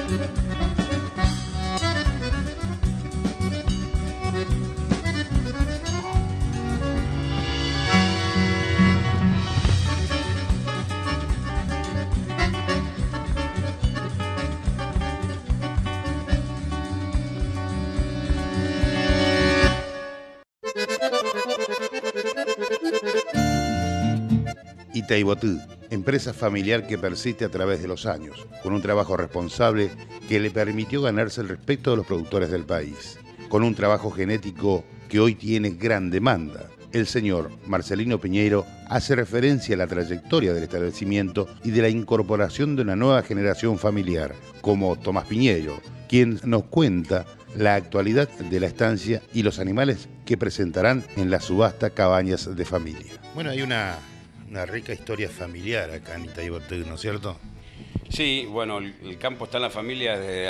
Itaibotí, empresa familiar que persiste a través de los años, con un trabajo responsable que le permitió ganarse el respeto de los productores del país, con un trabajo genético que hoy tiene gran demanda. El señor Marcelino Piñeiro hace referencia a la trayectoria del establecimiento y de la incorporación de una nueva generación familiar, como Tomás Piñeiro, quien nos cuenta la actualidad de la estancia y los animales que presentarán en la subasta Cabañas de Familia. Bueno, hay una rica historia familiar acá en Itaibotí, ¿no es cierto? Sí, bueno, el campo está en la familia desde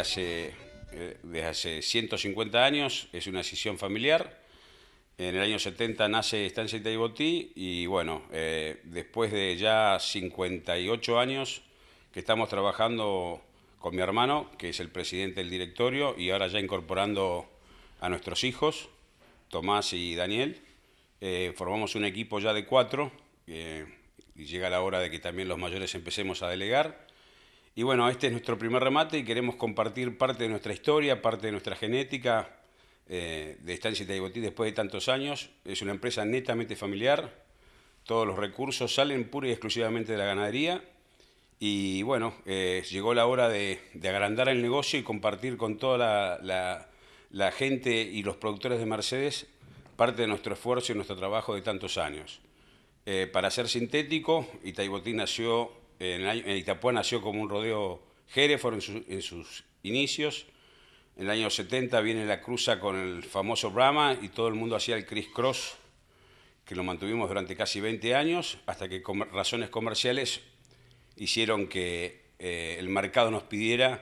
hace 150 años, es una decisión familiar. En el año 70 nace Estancia Itaibotí y bueno, después de ya 58 años que estamos trabajando con mi hermano, que es el presidente del directorio, y ahora ya incorporando a nuestros hijos, Tomás y Daniel, formamos un equipo ya de 4, y llega la hora de que también los mayores empecemos a delegar. Y bueno, este es nuestro primer remate y queremos compartir parte de nuestra historia, parte de nuestra genética de Estancia Itaibotí después de tantos años. Es una empresa netamente familiar, todos los recursos salen pura y exclusivamente de la ganadería. Y bueno, llegó la hora de agrandar el negocio y compartir con toda la gente y los productores de Mercedes parte de nuestro esfuerzo y nuestro trabajo de tantos años. Para ser sintético, Itaibotí nació, en Itapuá nació como un rodeo Hereford en sus inicios. En el año 70 viene la cruza con el famoso Brahma y todo el mundo hacía el criss cross, que lo mantuvimos durante casi 20 años, hasta que razones comerciales hicieron que el mercado nos pidiera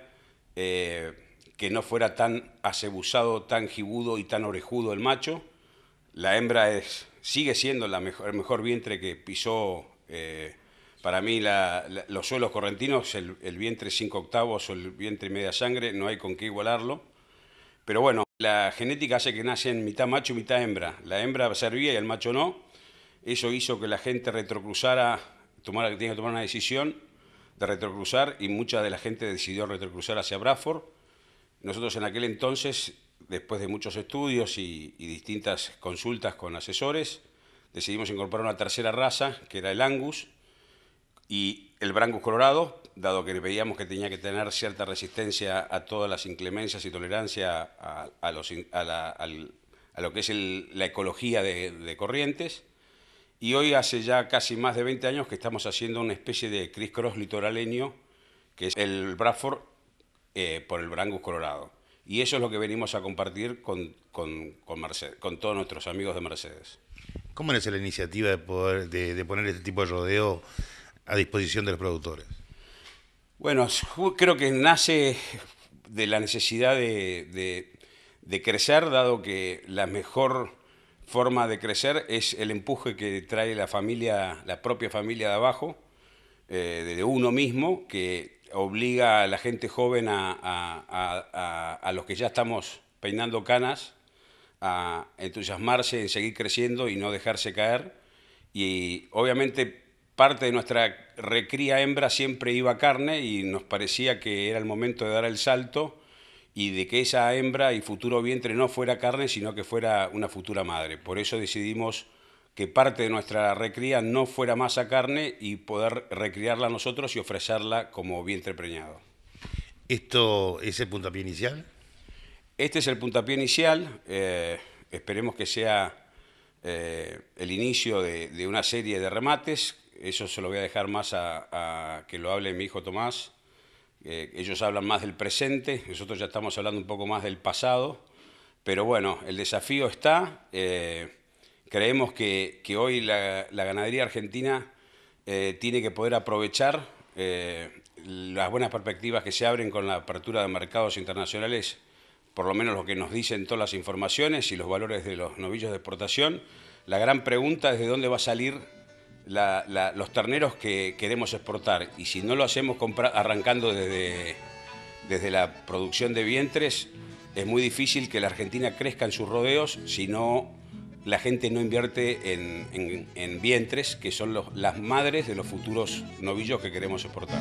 que no fuera tan acebusado, tan gibudo y tan orejudo el macho. La hembra sigue siendo el mejor vientre que pisó, para mí, los suelos correntinos, el vientre 5 octavos o el vientre media sangre, no hay con qué igualarlo. Pero bueno, la genética hace que nacen mitad macho y mitad hembra. La hembra servía y el macho no. Eso hizo que la gente retrocruzara, tenía que tomar una decisión de retrocruzar, y mucha de la gente decidió retrocruzar hacia Bradford. Nosotros en aquel entonces, después de muchos estudios y distintas consultas con asesores, decidimos incorporar una tercera raza, que era el Angus, y el Brangus colorado, dado que veíamos que tenía que tener cierta resistencia a todas las inclemencias y tolerancia a lo que es la ecología de Corrientes. Y hoy hace ya casi más de 20 años que estamos haciendo una especie de criss cross litoraleño, que es el Bradford por el Brangus colorado. Y eso es lo que venimos a compartir con Mercedes, con todos nuestros amigos de Mercedes. ¿Cómo nace la iniciativa de poner este tipo de rodeo a disposición de los productores? Bueno, creo que nace de la necesidad de crecer, dado que la mejor forma de crecer es el empuje que trae la propia familia de abajo, de uno mismo, que obliga a la gente joven, a los que ya estamos peinando canas, a entusiasmarse en seguir creciendo y no dejarse caer. Y obviamente parte de nuestra recría hembra siempre iba a carne, y nos parecía que era el momento de dar el salto y de que esa hembra y futuro vientre no fuera carne, sino que fuera una futura madre. Por eso decidimos que parte de nuestra recría no fuera más a carne y poder recriarla nosotros y ofrecerla como vientre preñado. ¿Esto es el puntapié inicial? Este es el puntapié inicial. Esperemos que sea el inicio de una serie de remates. Eso se lo voy a dejar más a que lo hable mi hijo Tomás. Ellos hablan más del presente, nosotros ya estamos hablando un poco más del pasado. Pero bueno, el desafío está. Creemos que hoy la ganadería argentina tiene que poder aprovechar las buenas perspectivas que se abren con la apertura de mercados internacionales, por lo menos lo que nos dicen todas las informaciones y los valores de los novillos de exportación. La gran pregunta es de dónde va a salir los terneros que queremos exportar, y si no lo hacemos arrancando desde desde la producción de vientres, es muy difícil que la Argentina crezca en sus rodeos si no la gente no invierte en vientres, que son las madres de los futuros novillos que queremos exportar.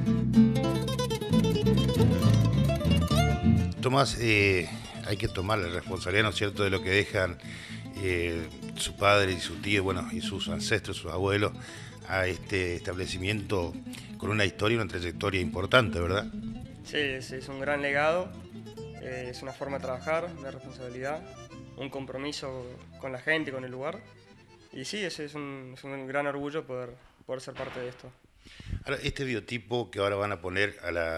Tomás, hay que tomar la responsabilidad, ¿no es cierto?, de lo que dejan su padre y su tío, bueno, y sus ancestros, sus abuelos, a este establecimiento con una historia y una trayectoria importante, ¿verdad? Sí, es un gran legado, es una forma de trabajar, de responsabilidad, un compromiso con la gente, con el lugar. Y sí, es un gran orgullo poder ser parte de esto. Ahora, este biotipo que ahora van a poner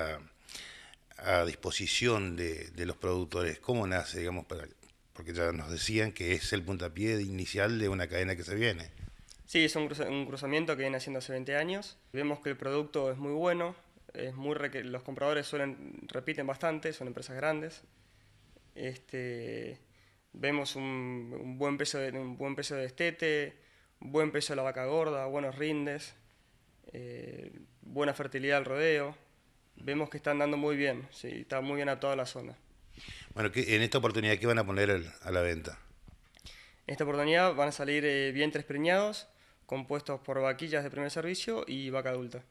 a disposición de los productores, ¿cómo nace, digamos, porque ya nos decían que es el puntapié inicial de una cadena que se viene? Sí, es un cruzamiento que viene haciendo hace 20 años. Vemos que el producto es muy bueno, los compradores repiten bastante, son empresas grandes. Vemos un buen peso de destete, buen peso de la vaca gorda, buenos rindes, buena fertilidad al rodeo. Vemos que están dando muy bien, sí, está muy bien a toda la zona. Bueno, en esta oportunidad, ¿qué van a poner a la venta? En esta oportunidad van a salir vientres preñados, compuestos por vaquillas de primer servicio y vaca adulta.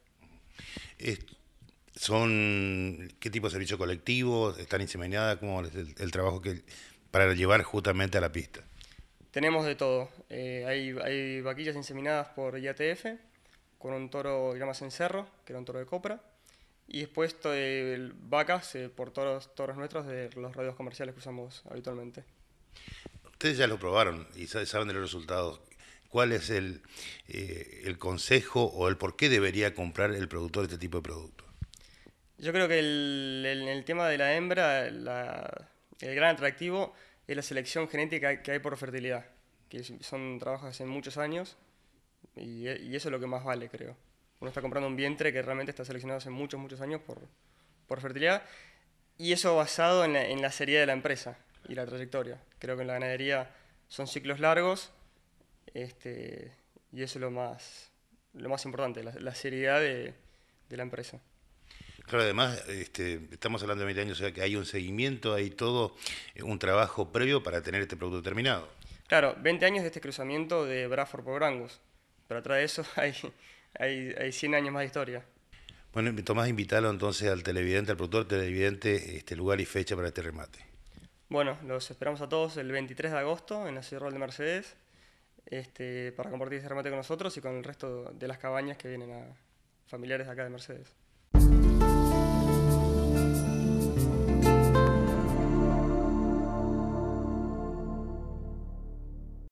¿Qué tipo de servicio colectivo? ¿Están inseminadas? ¿Cómo es el trabajo para llevar justamente a la pista? Tenemos de todo. Hay vaquillas inseminadas por IATF, con un toro que llamas Encerro, que era un toro de copra, y después vacas por toros nuestros de los rodeos comerciales que usamos habitualmente. Ustedes ya lo probaron y saben de los resultados. ¿Cuál es el consejo o el por qué debería comprar el productor este tipo de producto? Yo creo que en el tema de la hembra, el gran atractivo es la selección genética que hay por fertilidad, que son trabajos hace muchos años y eso es lo que más vale, creo. Uno está comprando un vientre que realmente está seleccionado hace muchos, muchos años por fertilidad, y eso basado en la seriedad de la empresa y la trayectoria. Creo que en la ganadería son ciclos largos, y eso es lo más importante, la seriedad de la empresa. Claro, además, estamos hablando de 20 años, o sea que hay un seguimiento, hay todo un trabajo previo para tener este producto terminado. Claro, 20 años de este cruzamiento de Braford por Brangus, pero atrás de eso hay 100 años más de historia. Bueno, Tomás, invítalo entonces al televidente, al productor televidente, lugar y fecha para este remate. Bueno, los esperamos a todos el 23 de agosto en la Ciudad Rural de Mercedes, para compartir este remate con nosotros y con el resto de las cabañas que vienen a familiares de acá de Mercedes.